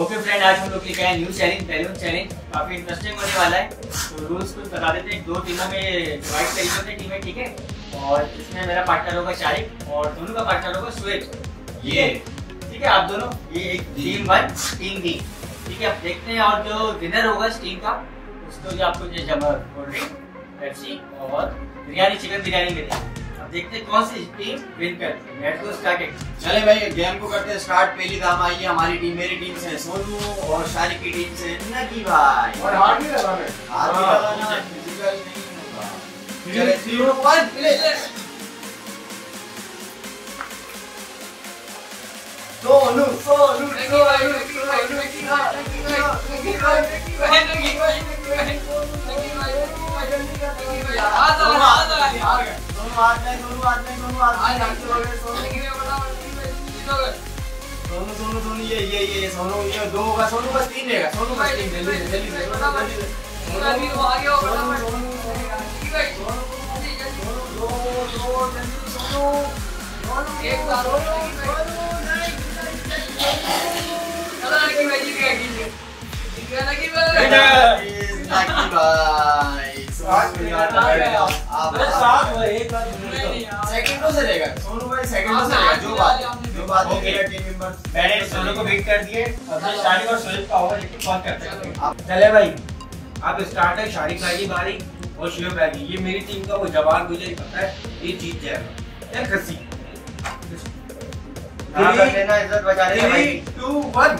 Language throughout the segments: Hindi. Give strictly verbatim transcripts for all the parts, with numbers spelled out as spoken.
ओके फ्रेंड, आज हम लोग लेके आए न्यू चैलेंज, बैलून चैलेंज। काफी इंटरेस्टिंग होने वाला है। तो रूल्स कुछ बता देते हैं। दो टीमों में डिवाइड करी होती है टीमें, ठीक है। और इसमें मेरा पार्टनर होगा शारिक और दोनों का पार्टनर होगा सुएज। ये ठीक है, आप दोनों ये एक टीम वन टीम बी, ठीक है। अब देखते हैं और जो विनर होगा इस टीम का उसको जो आपको जो जमा कोल्ड ड्रिंक, पेप्सी और बिरयानी, चिकन बिरयानी मिलेगी। देखते हैं कौन सी टीम विन करती है। Let's go start. चले भाई गेम को करते हैं स्टार्ट। पहली दाम आई है हमारी टीम, मेरी टीम से सोनू और शारिक की टीम से नकी भाई। और हाथ भी लगाना है, हाथ भी लगाना है, फिजिकल नहीं होगा। चले तीन वन प्ले। सोनू सोनू नकी भाई, नकी भाई, नकी भाई, नकी भाई, नकी भाई, नकी भाई, नकी भाई, नकी भाई, नकी भाई, नकी भाई, आ जा आ जा यार। दोनों हाथ में, दोनों हाथ में, दोनों हाथ में सोनू सोनू सोनू सोनू ये ये ये सोनू ये दो होगा। सोनू बस तीन रहेगा। सोनू बस तीन, जल्दी जल्दी जल्दी जल्दी सोनू अभी वो आ गया होगा। सोनू सोनू जल्दी जल्दी सोनू दो दो जल्दी सोनू सोनू एक बार सोनू नहीं चला कि मैं जीत गया जीत गया ना कि भाई नकी भाई सेकंडों से रहेगा। सोनू भाई सेकंडों से रहेगा। जो बात जो बात मेरा टीम मेंबर मैंने सोनू को बीट कर दिए। अब शारिक और सुएज का होगा, लेकिन कौन करते हैं। चले भाई, आप स्टार्ट है। शारिक भाई की बारी और शुएब भाई की। ये मेरी टीम का वो जवान, मुझे पता है ये जीत जाएगा। यार खसी लेना, इज्जत बचाने भाई। Two one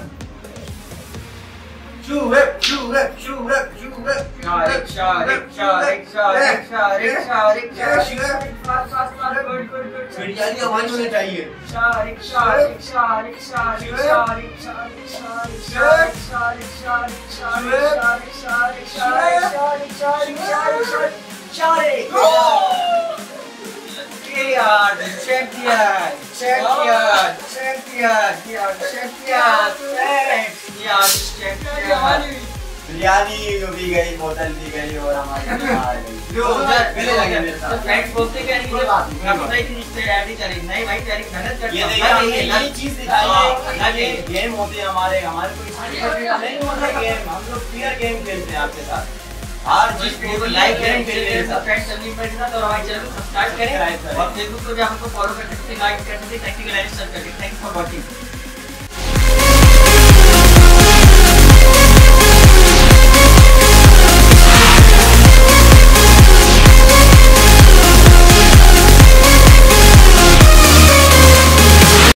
Shoaib Shoaib Shoaib Shoaib Sharik Sharik Sharik Sharik Sharik Sharik Sharik fast fast fast good good good. Biryani आवाज होनी चाहिए। शारिक शारिक शारिक शारिक शारिक शारिक शारिक शारिक शारिक शारिक शारिक शारिक शारिक शारिक शारिक शारिक यार चैंपियन चैंपियन चैंपियन यार चैंपियन यार चैंपियन। बिरयानी भी गई, बोतल भी गई और हमारी हार गई। जो गले लगे मेरे साथ। फ्रेंड्स बोलते क्या नहीं, मैं पता ही नहीं इससे ऐड ही करें। नहीं भाई तेरी मेहनत करता ये देखिए नई चीज दिखाई है। गेम होते हैं हमारे हमारे कोई नहीं होता गेम। हम लोग प्लेयर गेम खेलते हैं आपके साथ। हर चीज को लाइक करें, मेरे साथ फ्रेंड्स सब्सक्राइब करना तो हमारे चैनल को सब्सक्राइब करें और फेसबुक पे भी हमको फॉलो कर सकते हैं, लाइक कर सकते हैं, टेक्निकल एनालिसिस करके। Thanks for watching.